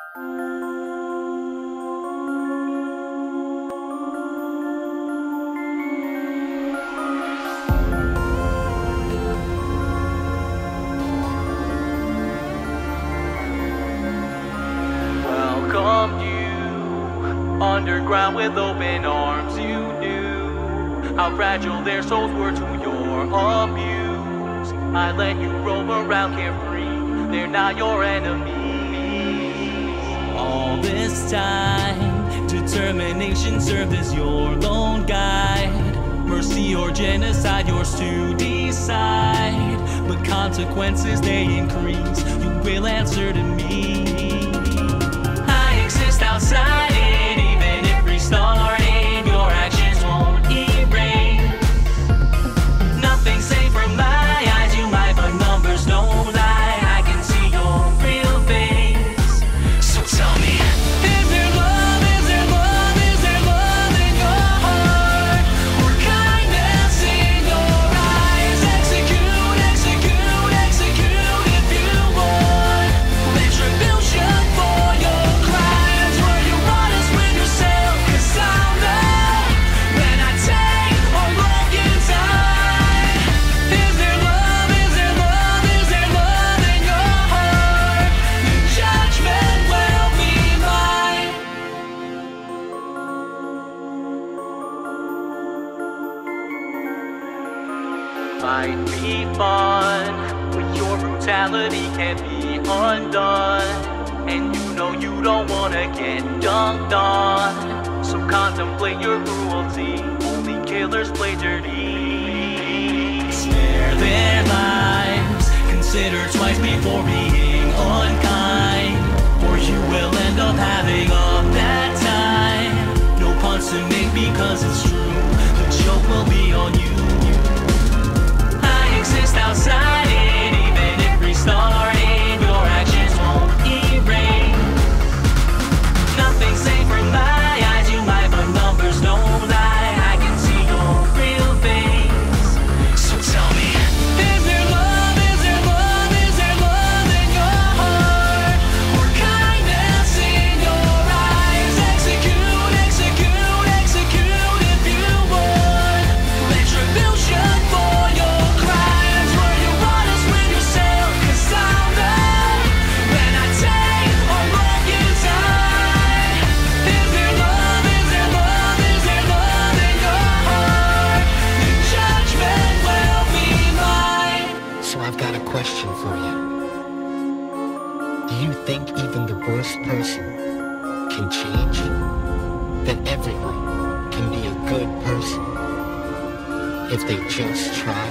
Welcome you underground with open arms. You knew how fragile their souls were to your abuse. I let you roam around carefree. They're not your enemies. All this time, determination served as your lone guide. Mercy or genocide, yours to decide. But consequences, they increase. You will answer to me. I exist outside it, even if restarted, your actions won't erase. Nothing's safe from my eyes. You might, but numbers don't lie. I can see your real face. So tell me, is there love, is there love, is there love in your heart? Or kindness in your eyes? Execute, execute, execute if you want. Retribution for your crimes. Were you honest with yourself? 'Cause I'll know when I take a look inside. Is there love, is there love, is there love in your heart? The judgment will be mine. Might be fun, but your brutality can't be undone. And you know you don't wanna get dunked on. So contemplate your cruelty. Only killers play dirty. Spare their lives. Consider twice before being unkind, or you will end up having a bad time. No puns to make because it's true. The joke will be on you. I exist outside it, even if restarted, your actions won't erase. Nothing's safe from my eyes. You might, but numbers don't lie. I can see your real face. So tell me, is there love, is there love, is there love in your heart? Or kindness in your eyes? Execute, execute, execute if you want. Retribution for your crimes. Were you honest with yourself? 'Cause I'll know when I take a look inside. Is there love, is there love, is there love in your heart? The judgment will be mine. So I've got a question for you. Do you think even the worst person can change? That everyone can be a good person if they just try?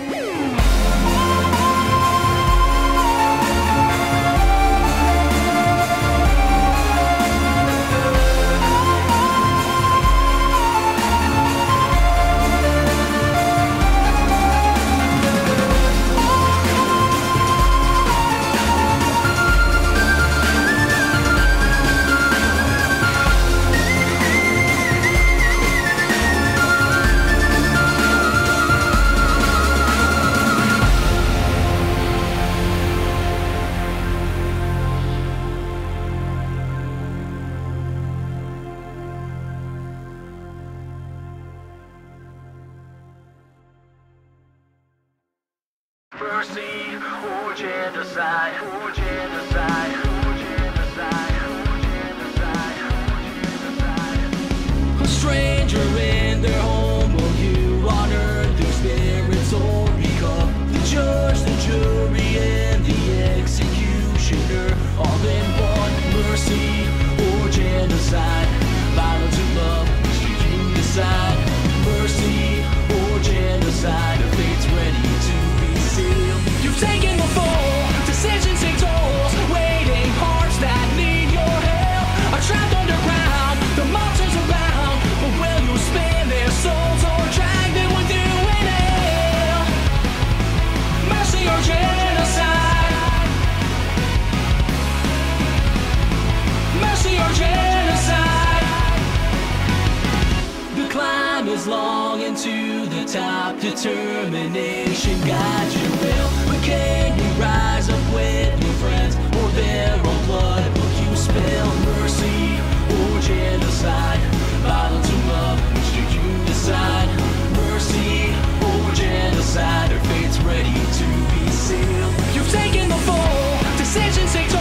Mercy or genocide, or genocide, or genocide, or genocide, or genocide. A stranger in their home, will you honor their spirits or become the judge, the jury, and the executioner all in one? Mercy or genocide, violence or love, you decide. Mercy or genocide, a fate's ready to be sealed. You've taken the fall, decisions take tolls, waiting hearts that need your help. Are trapped underground, the monsters abound, but will you spare their souls or drag them with you in hell? Mercy or genocide? Mercy or genocide? The climb is long and to the top, determination guides your will. But can you rise up with your friends, or their own blood will you spill? decisions they